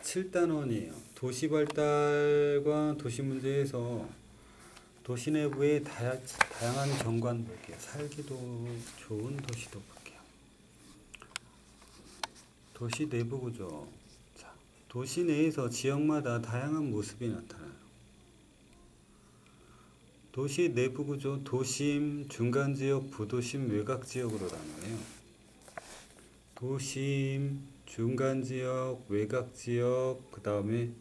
7단원이에요. 도시 발달과 도시 문제에서 도시 내부의 다양한 경관 볼게요. 살기도 좋은 도시도 볼게요. 도시 내부 구조. 자, 도시 내에서 지역마다 다양한 모습이 나타나요. 도시 내부 구조, 도심, 중간지역, 부도심, 외곽지역으로 나누네요. 도심, 중간지역, 외곽지역, 그 다음에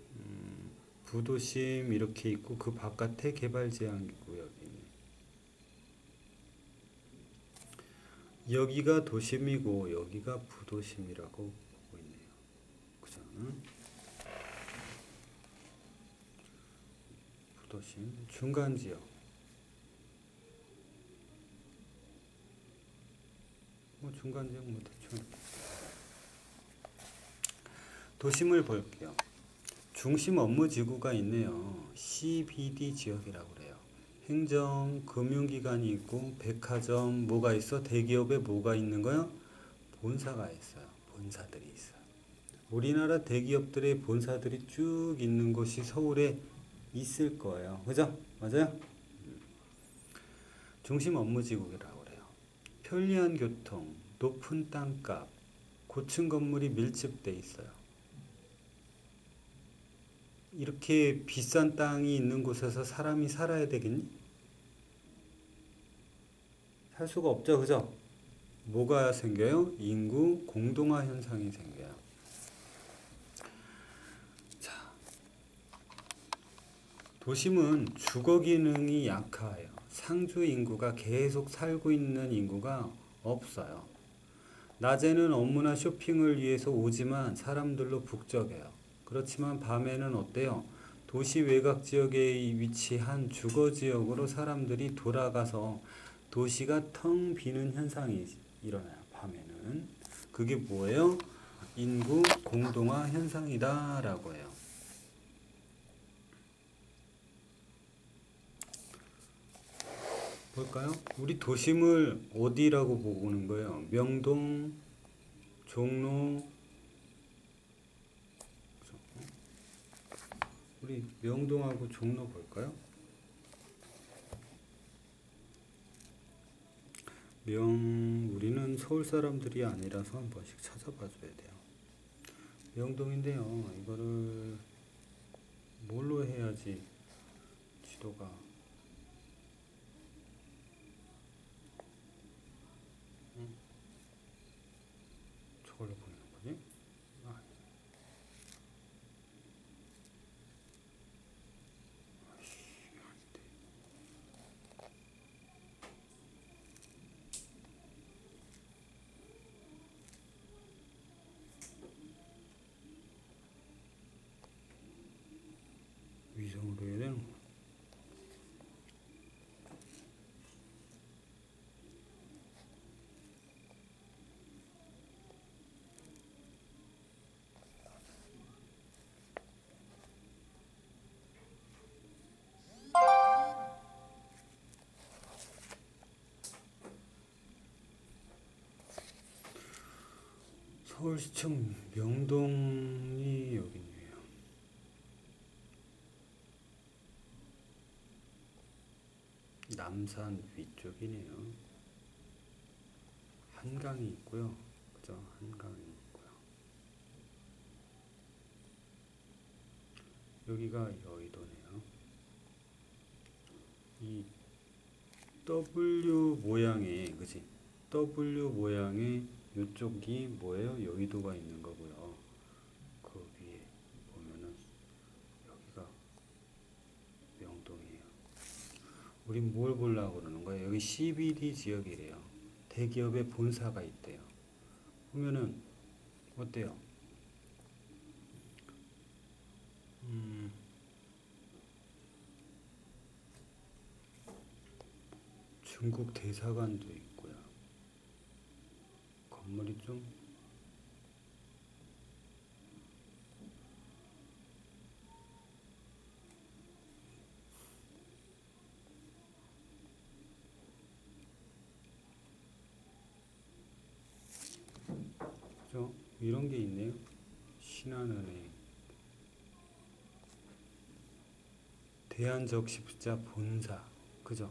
부도심 이렇게 있고 그 바깥에 개발제한구역이네. 여기가 도심이고 여기가 부도심이라고 보고 있네요. 그죠? 부도심, 중간지역. 중간지역 대충 도심을 볼게요. 중심 업무 지구가 있네요. CBD 지역이라고 그래요. 행정, 금융기관이 있고 백화점, 뭐가 있어? 대기업에 뭐가 있는 거야? 본사가 있어요. 본사들이 있어요. 우리나라 대기업들의 본사들이 쭉 있는 곳이 서울에 있을 거예요. 그죠? 맞아요? 중심 업무 지구라고 그래요. 편리한 교통, 높은 땅값, 고층 건물이 밀집돼 있어요. 이렇게 비싼 땅이 있는 곳에서 사람이 살아야 되겠니? 살 수가 없죠, 그죠? 뭐가 생겨요? 인구 공동화 현상이 생겨요. 자, 도심은 주거 기능이 약해요. 상주 인구가 계속 살고 있는 인구가 없어요. 낮에는 업무나 쇼핑을 위해서 오지만 사람들로 북적여요. 그렇지만 밤에는 어때요? 도시 외곽 지역에 위치한 주거 지역으로 사람들이 돌아가서 도시가 텅 비는 현상이 일어나요. 밤에는. 그게 뭐예요? 인구 공동화 현상이다 라고 해요. 볼까요? 우리 도심을 어디라고 보는 거예요? 명동, 종로. 우리 명동하고 종로 볼까요? 우리는 서울 사람들이 아니라서 한 번씩 찾아봐 줘야 돼요. 명동인데요. 이거를 뭘로 해야지 지도가 저걸로 보이는 거지? 위성으로 해야 되는 거. 서울시청 명동이 여기 있네요. 남산 위쪽이네요. 한강이 있고요. 그죠? 한강이 있고요. 여기가 여의도네요. 이 W 모양의, 그지? W 모양의 이쪽이 뭐예요? 여의도가 있는 거고요. 그 위에 보면은 여기가 명동이에요. 우린 뭘 보려고 그러는 거예요? 여기 CBD 지역이래요. 대기업의 본사가 있대요. 보면은 어때요? 중국 대사관도 있고요. 건물이 좀 그죠? 이런 게 있네요. 신한은행. 대한적시부자 본사. 그죠?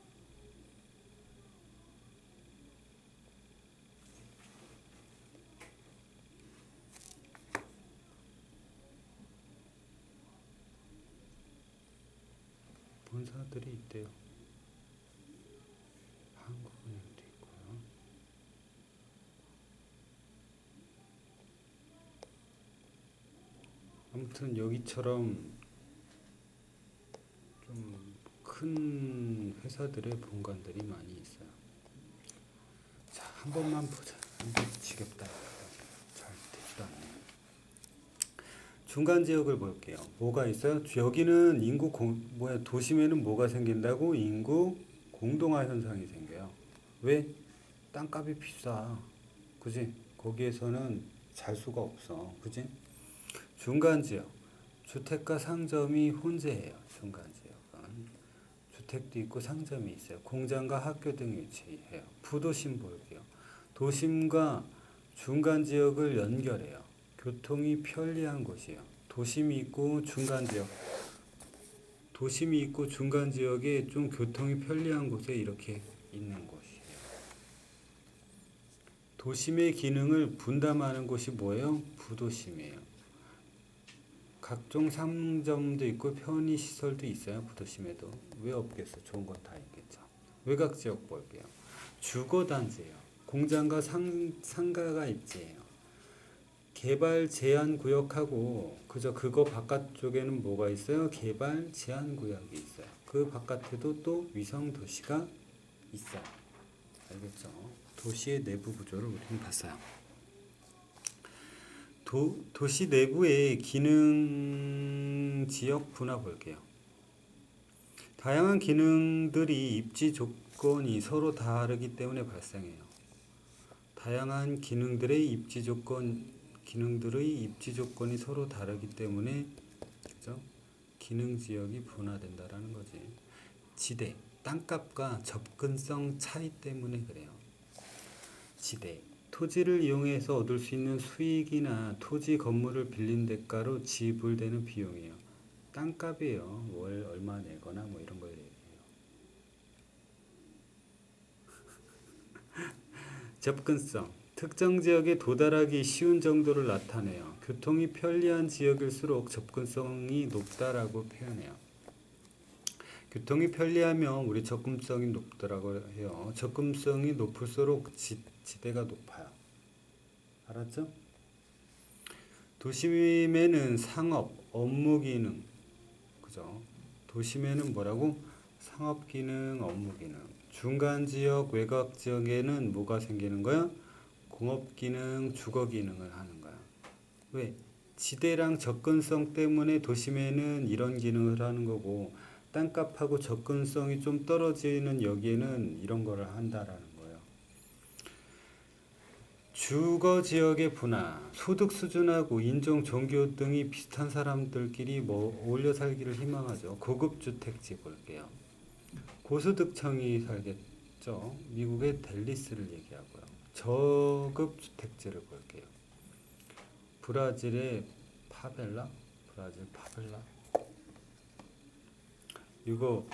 본사들이 있대요. 한국은행도 있고요. 아무튼 여기처럼 좀 큰 회사들의 본관들이 많이 있어요. 자, 한 번만 보자. 미치겠다. 잘 되지도 않네. 중간 지역을 볼게요. 뭐가 있어요? 여기는 도심에는 뭐가 생긴다고? 인구 공동화 현상이 생겨요. 왜? 땅값이 비싸. 그지? 거기에서는 잘 수가 없어. 그지? 중간 지역. 주택과 상점이 혼재해요. 중간 지역은. 주택도 있고 상점이 있어요. 공장과 학교 등이 위치해요. 부도심 볼게요. 도심과 중간 지역을 연결해요. 교통이 편리한 곳이에요. 도심이 있고 중간 지역에 좀 교통이 편리한 곳에 이렇게 있는 곳이에요. 도심의 기능을 분담하는 곳이 뭐예요? 부도심이에요. 각종 상점도 있고 편의시설도 있어요. 부도심에도. 왜 없겠어? 좋은 건 다 있겠죠. 외곽지역 볼게요. 주거단지예요. 공장과 상가가 입지예요. 개발 제한 구역하고 그거 바깥쪽에는 뭐가 있어요? 개발 제한 구역이 있어요. 그 바깥에도 또 위성 도시가 있어요. 알겠죠? 도시의 내부 구조를 우리는 봤어요. 도시 내부의 기능 지역 분화 볼게요. 다양한 기능들이 입지 조건이 서로 다르기 때문에 발생해요. 다양한 기능들의 입지 조건이 서로 다르기 때문에 그죠? 기능 지역이 분화된다라는 거지. 지대, 땅값과 접근성 차이 때문에 그래요. 지대, 토지를 이용해서 얻을 수 있는 수익이나 토지 건물을 빌린 대가로 지불되는 비용이에요. 땅값이에요. 월 얼마 내거나 뭐 이런 걸 얘기해요. 접근성, 특정 지역에 도달하기 쉬운 정도를 나타내요. 교통이 편리한 지역일수록 접근성이 높다라고 표현해요. 교통이 편리하면 우리 접근성이 높다라고 해요. 접근성이 높을수록 지대가 높아요. 알았죠? 도심에는 상업, 업무 기능, 그죠? 도심에는 뭐라고? 상업 기능, 업무 기능. 중간 지역, 외곽 지역에는 뭐가 생기는 거야? 공업 기능, 주거 기능을 하는 거야. 왜? 지대랑 접근성 때문에 도심에는 이런 기능을 하는 거고, 땅값하고 접근성이 좀 떨어지는 여기에는 이런 거를 한다라는 거예요. 주거 지역의 분화, 소득 수준하고 인종, 종교 등이 비슷한 사람들끼리 어울려 살기를 희망하죠. 고급 주택지 볼게요. 고소득층이 살겠죠. 미국의 댈리스를 얘기하고요. 저급 주택지를 볼게요. 브라질 파벨라. 이거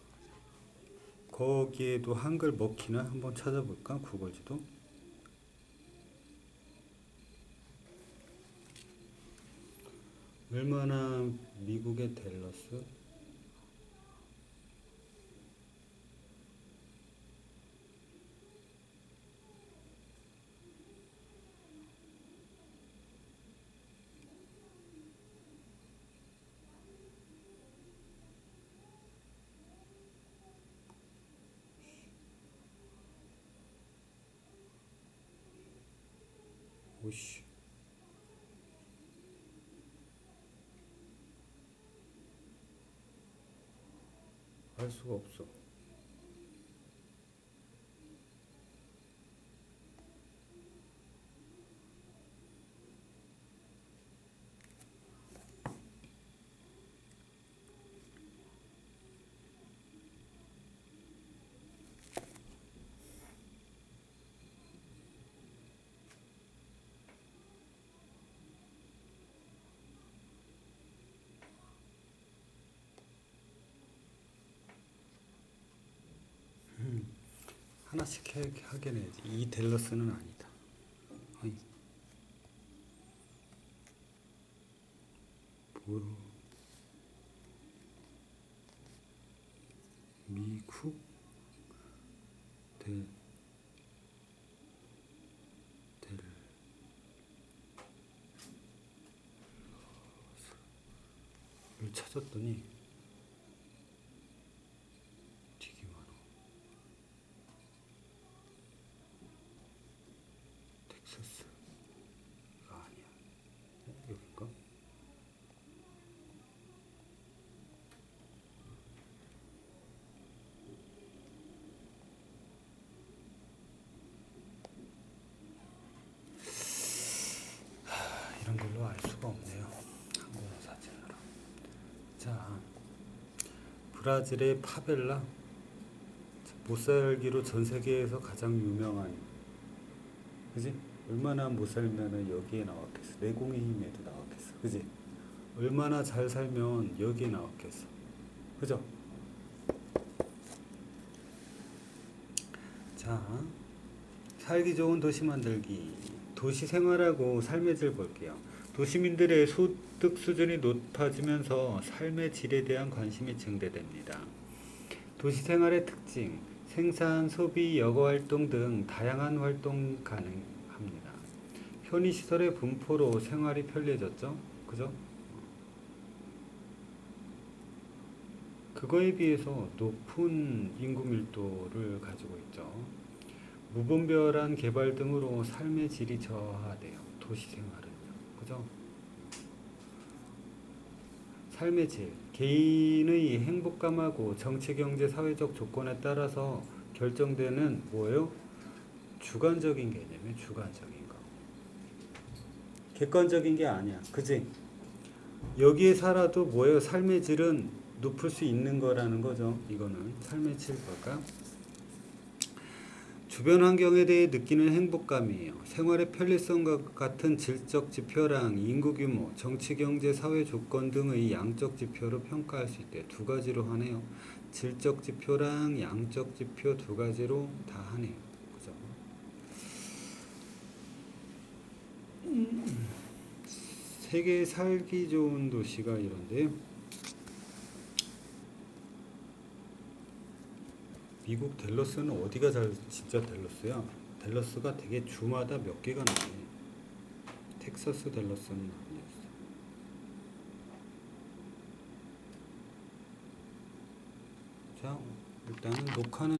거기에도 한글 먹히나 한번 찾아볼까? 구글 지도. 얼마나 미국의 댈러스? 오씨. 알 수가 없어. 하나씩 하긴 해야지. 이 댈러스는 아니다. 어이. 미국 델 를 찾았더니 되게 많아. 텍사스 이거 아니야. 여긴가? 이런 걸로 알 수가 없네요. 한국어 사진으로. 자, 브라질의 파벨라. 못살기로 전 세계에서 가장 유명한, 그지? 얼마나 못 살면은 여기에 나왔겠어. 내공의 힘에도 나왔겠어. 그지? 얼마나 잘 살면 여기에 나왔겠어. 그죠? 자, 살기 좋은 도시 만들기. 도시 생활하고 삶의 질 볼게요. 도시민들의 소득 수준이 높아지면서 삶의 질에 대한 관심이 증대됩니다. 도시 생활의 특징, 생산, 소비, 여가활동 등 다양한 활동 가능합니다. 편의시설의 분포로 생활이 편리해졌죠? 그죠? 그거에 비해서 높은 인구 밀도를 가지고 있죠. 무분별한 개발 등으로 삶의 질이 저하돼요. 도시 생활은요. 그죠? 삶의 질, 개인의 행복감하고 정치, 경제, 사회적 조건에 따라서 결정되는 뭐예요? 주관적인 개념이에요. 주관적인 거. 객관적인 게 아니야. 그지? 여기에 살아도 뭐예요? 삶의 질은 높을 수 있는 거라는 거죠. 이거는 삶의 질 볼까? 주변 환경에 대해 느끼는 행복감이에요. 생활의 편리성과 같은 질적 지표랑 인구 규모, 정치, 경제, 사회 조건 등의 양적 지표로 평가할 수 있대요. 두 가지로 하네요. 질적 지표랑 양적 지표 두 가지로 다 하네요. 그죠? 세계 살기 좋은 도시가 이런데, 미국 댈러스는 어디가 진짜 댈러스야? 댈러스가 되게 주마다 몇 개가 나네. 텍사스 댈러스는 아니었어. 자, 일단은 녹화는